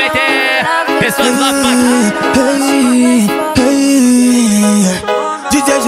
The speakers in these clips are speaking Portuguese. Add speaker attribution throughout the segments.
Speaker 1: vai ter pessoas lá
Speaker 2: DJ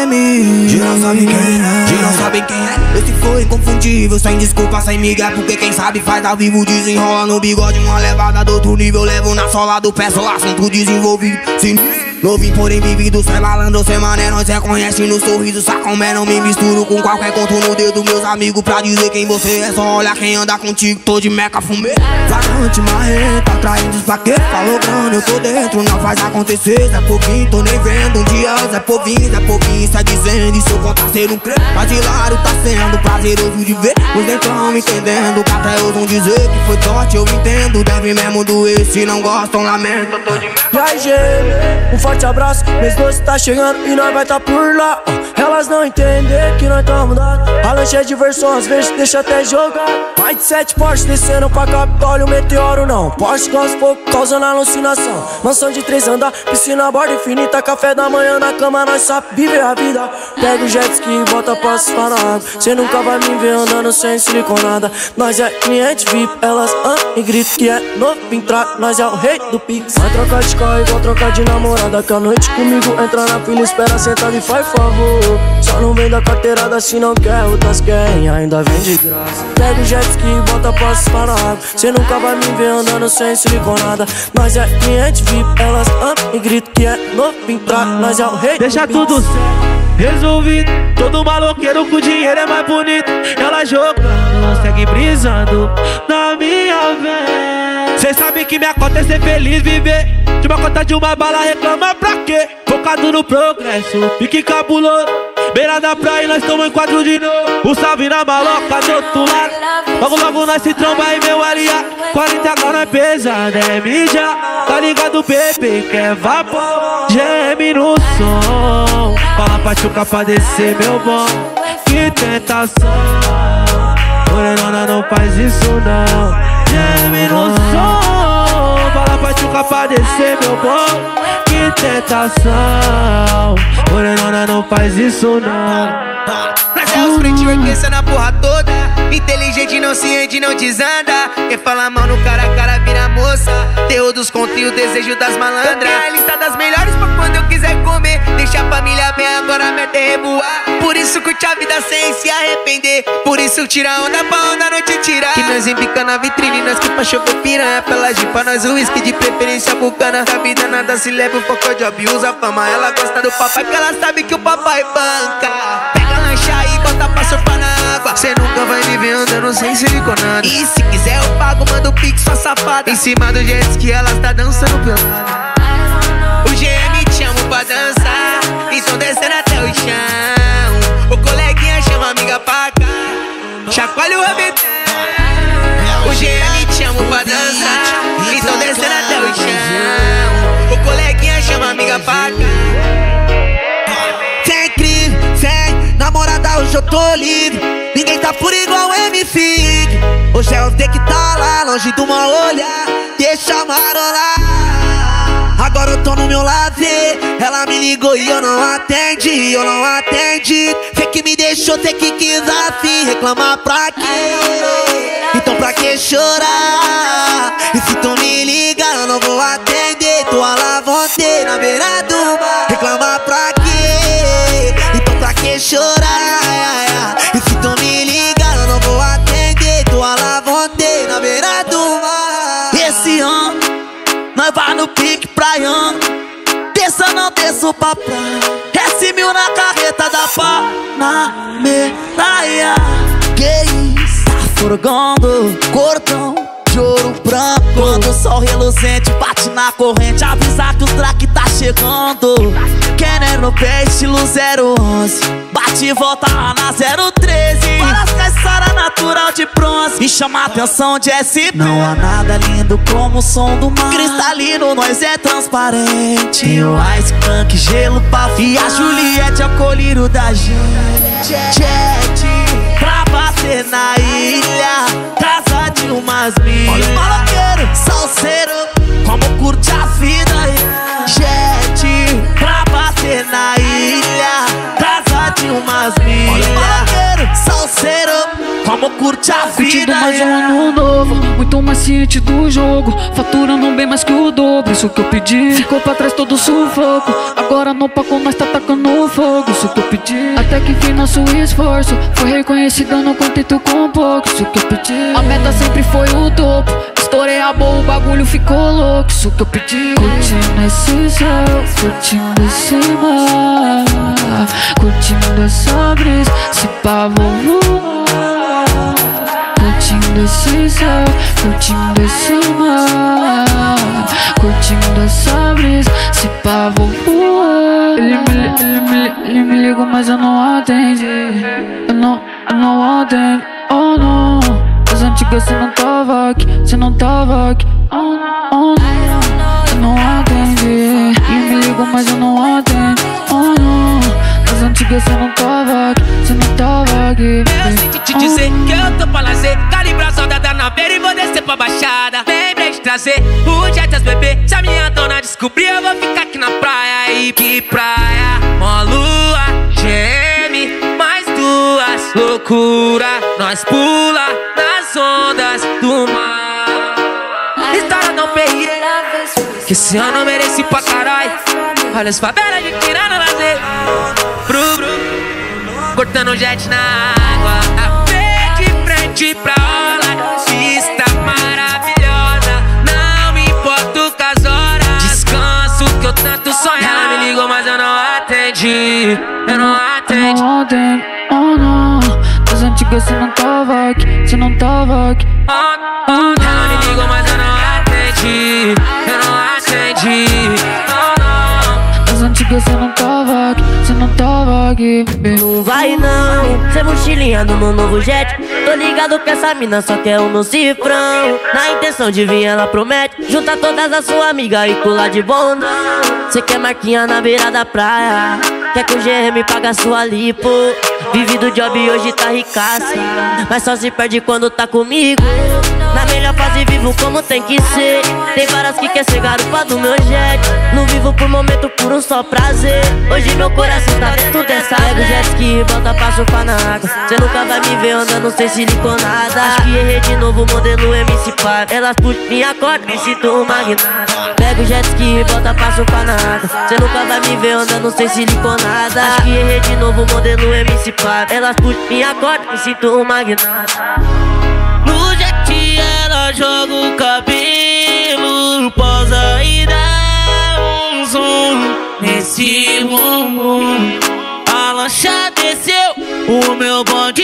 Speaker 2: GM, de não sabe quem é, de não sabe quem é. Esse foi inconfundível, sem desculpa, sem migué. Porque quem sabe faz ao vivo, desenrola no bigode. Uma levada do outro nível, levo na sola do pé. Só assunto desenvolvido, sinistro. Novinho, porém vivido, cê malandro, cê mané. Nós reconhece no sorriso, sacomé. Não me misturo com qualquer conto no dedo. Meus amigos pra dizer quem você é. Só olha quem anda contigo, tô de meca, fumê. Varante, marreta, atraindo pra quê? Falou grande, eu tô dentro, não faz acontecer. Zé Povinho, tô nem vendo, um dia Zé Povinho, sai dizendo. E se eu contar ser um crente, mas hilário tá sendo prazeroso de ver. Os dentão me entendendo, que até ousam dizer que foi sorte, eu entendo. Deve mesmo doer, se não gostam, lamento, eu tô de meca.
Speaker 3: E aí, gente, forte abraço, mês doce tá chegando e nós vai tá por lá. Elas não entendem que nós tamo dado. A lanche é diversão, às vezes deixa até jogar. Mais de 7 Porsche descendo pra Capitólio, meteoro não. Porsche com fogo causando alucinação. Mansão de 3 andar, piscina, borda infinita. Café da manhã na cama, nós sabe viver a vida. Pega o jet ski e bota pra se na água. Cê nunca vai me ver andando sem siliconada. Nós é cliente VIP, elas e gritam que é novo entrar. Nós é o rei do Pix. Vai trocar de carro igual trocar de namorada. Que a noite comigo entra na fila, espera sentado e faz favor. Só não vem da carteirada se não quer, outras querem, ainda vem de graça. Pega o jet ski e bota pra se na água. Cê nunca vai me ver andando sem siliconada. Nós é cliente VIP, elas e gritam que é novo entrar. Nós é o rei.
Speaker 4: Deixa tudo resolvido. Todo maloqueiro com dinheiro é mais bonito. Ela jogando, segue brisando na minha vez. Cê sabe que minha cota é ser feliz, viver de uma cota de uma bala, reclama pra quê? Focado no progresso, pique cabuloso. Beira da praia, nós tamo em quadro de novo. O salve na maloca do outro lado. Logo, logo nós se tromba e meu aliado. 40 graus é pesado, é mídia. Tá ligado, bebê, quer vapor. Geme no som. Fala pra chuca pra descer, meu bom. Que tentação. Morenona, não faz isso não. Geme no som. Fala pra chuca pra descer, meu bom. Que tentação. Morenona, não faz isso não.
Speaker 5: Nós é os frente orquestra na porra toda. Inteligente não se rende, não desanda. Quem fala mal no cara a cara vira moça. Terror dos contos e o desejo das malandras. Eu tenho a lista das melhores pra quando eu quiser comer. Deixa a família bem, agora a meta é reboar. Por isso curte a vida sem se arrepender. Por isso tira onda pra onda não te tirar. Que nós embica na vitrine, nós que pra chover piranha. Pela jipa, nós o whisky de preferência bucana. Da vida nada se leva, o foco de job usa fama. Ela gosta do papai porque ela sabe que o papai banca. Pega lancha aí, bota pra surfar na água. Cê nunca vai me ver andando sem siliconada. E se quiser eu pago, manda o pix, sua safada. Em cima do jet ski ela tá dançando pelada. O GM te chama pra dançar, então descendo até o chão. O coleguinha chama a amiga pra cá, chacoalha o rabetão. O GM te chama pra dançar, então descendo até o chão. O coleguinha chama a amiga pra cá.
Speaker 2: Sem crime, sem namorada, hoje eu tô livre. Ninguém tá por igual MC. Hoje é o D que tá lá, longe do mal olhar. Deixa marolar. Agora eu tô no meu lazer. Ela me ligou e eu não atendi, eu não atendi. Cê que me deixou, cê que quis assim. Reclamar pra quê? Então pra que chorar? E se tu me liga eu não vou atender. Tô à la vontade na beira do bar. Reclamar pra quê? Então pra que chorar? E se tu me liga eu não vou atender. Tô à la vontade na beira do mar. Esse ano nós vai no pique praiano. Desça não desço pra praia. S1000 na carreta da Panameraia. Que isso? Tá furgando cordão de ouro branco. Quando o sol reluzente bate na corrente, avisa que o track tá chegando. Querendo peixe, estilo 011. Bate e volta lá na 013. Parece que a história natural de bronze me chama a atenção de SP. Não há nada lindo como o som do mar. Cristalino, nós é transparente. Tem o Ice Crank, gelo pra e a Juliette é o colírio da gente. Jet pra bater na ilha, casa de umas milhas. Olha o maloqueiro, salseiro, como curte a vida. Jet pra bater na ilha, casa de umas milhas. Olha o maloqueiro, salseiro, como curte a vida.
Speaker 3: Curtindo mais um ano novo.
Speaker 6: muito mais ciente do jogo, faturando bem mais que o dobro. Isso que eu pedi, ficou pra trás todo o sufoco. Agora no palco nós tá tacando fogo. Isso que eu pedi, até que enfim nosso esforço foi reconhecido, eu não contento com pouco. Isso que eu pedi, a meta sempre foi o topo. Estourei a boa, o bagulho ficou louco. Isso que eu pedi, curtindo esse céu, curtindo esse mar, curtindo essa brisa, se pá vou voar. Curtindo esse céu, curtindo esse mar, curtindo essa brisa, se pá vou voar. Ele me liga, mas eu não atende. Eu não atendo, oh não. As antigas cê não tava aqui, cê não tava aqui, oh não. Eu não atende. Ele me liga, mas eu não atendo, oh não. As antigas cê não tava aqui, cê não tava aqui.
Speaker 5: Eu senti te dizer que eu tô pra lazer, calibrar soldada na beira e vou descer pra baixada. Lembrei de trazer o Jetas bebê, se a minha dona descobrir eu vou ficar aqui na praia. E que praia, mó lua, geme, mais duas, loucura, nós pula nas ondas do mar. História não perri, que esse ano eu mereci pra caralho. Olha as favelas de tirando lazer, cortando jet na água, de frente pra orla, vista maravilhosa. Não me importo com as horas, descanso que eu tanto sonho. Ela me ligou, mas eu não atendi, eu não atendi.
Speaker 6: Eu não atendo, oh não. Das antigas cê não tava aqui, cê não tava aqui,
Speaker 5: Oh, oh, ela me ligou, mas eu não atendi, eu não atendi. Oh, não.
Speaker 6: das antigas cê não tava aqui, cê não tava aqui.
Speaker 3: Não vai não, cê mochilinha no meu novo jet. Tô ligado que essa mina só quer o meu cifrão. Na intenção de vir ela promete juntar todas as suas amigas e pular de bondão. Cê quer marquinha na beira da praia, quer que o GM paga sua lipo. Vive do job e hoje tá ricaça, mas só se perde quando tá comigo. Na melhor fase vivo como tem que ser. Tem várias que quer ser garupa do meu jet. Não vivo por momento, por um só prazer. Hoje meu coração tá dentro dessa. Pega o jet ski e volta pra surfar na água. Cê nunca vai me ver andando sem siliconada. Acho que errei de novo, modelo MC Par. Elas puxam minha corda, me sinto um magnata. Pega o jet ski e volta pra surfar na água. Cê nunca vai me ver andando sem siliconada. Acho que errei de novo, modelo MC Par. Elas puxam minha corda, me sinto um magnata.
Speaker 5: No jet ela joga o cabelo, posa e dá um zoom nesse bumbum. A lancha desceu, o meu bonde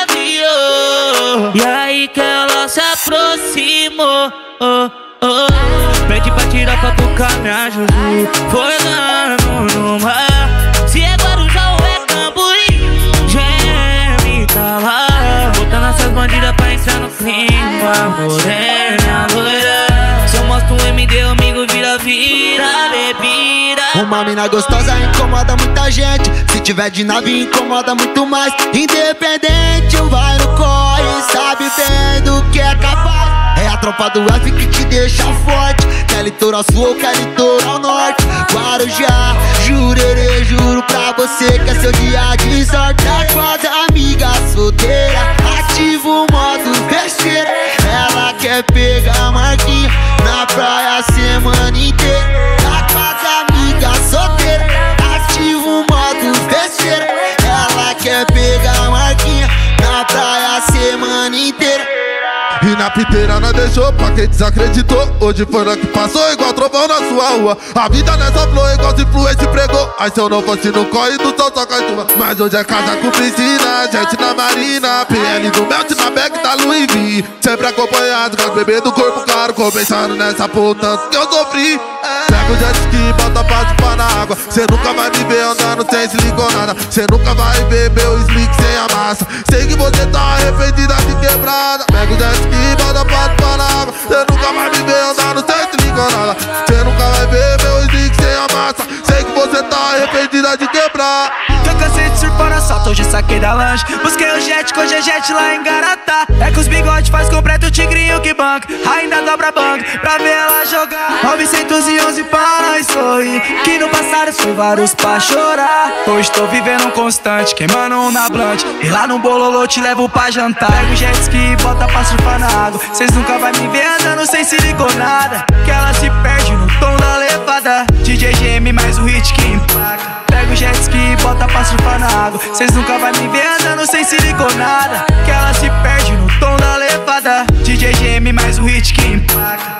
Speaker 5: chaveou. E aí que ela se aproximou, oh, oh. Pede pra tirar foto com a minha Juju, foi lá no mar. Se é Guarujá ou é Camboriú, GM tá lá. Botando essas bandidas pra entrar no clima, morena, loira. Se eu mostro um MD, amigo vira bebida.
Speaker 2: Uma mina gostosa incomoda muita gente, se tiver de nave incomoda muito mais. Independente, vai no corre, sabe bem do que é capaz. É a tropa do F que te deixa forte. Quer litoral sul ou quer litoral norte. Guarujá, jurerê, juro pra você que é seu dia de sorte. Tá com as amigas solteiras, ativa o modo besteira. Ela quer pegar a marquinha na praia a semana inteira. Tá com as amigas solteiras, ativa o modo besteira. Ela quer pegar a marquinha na praia a semana inteira.
Speaker 7: E na piteira nós deixou pra quem desacreditou. Hoje foi nós que passou igual trovão na sua rua. A vida nessa flor igual se influência pregou. Aí se eu não fosse no corre do sol só cai chuva. Mas hoje é casa com piscina, gente na marina, PL do Melt na back da Louis V. Sempre acompanhado com as bebês do corpo claro, começando nessa puta que eu sofri. Pega o jet ski e bota pra chupar na água. Cê nunca vai me ver andando sem siliconada. Cê nunca vai ver meu slick sem a massa. Sei que você tá arrependida de quebrada. Pega o jet ski e bota pra chupar na água. Cê nunca vai me ver andando sem siliconada. Cê nunca vai ver meu slick sem a massa. Sei que você tá arrependida de quebrar.
Speaker 3: Que eu cansei de surfar na salta
Speaker 5: volta, hoje saquei da lanche. Busquei o jet, hoje é jet lá em Garatá. É que os bigode faz completo o tigrinho que banca. Ainda dobra banco pra ver ela jogar. 911 pra nós sorrir, que no passado foi vários pra chorar. Hoje tô vivendo um constante, queimando um na blunt. E lá no bololô te levo pra jantar. Pega o jet ski e bota pra surfar na água. Cês nunca vai me ver andando sem se ligou nada. Que ela se perde no tom da levada. DJ GM mais um hit que empaca. Pega o jet ski e bota pra surfar na água. Cês nunca vai me ver andando sem se ligou nada. Que ela se perde no tom da levada. DJ GM mais um hit que empaca.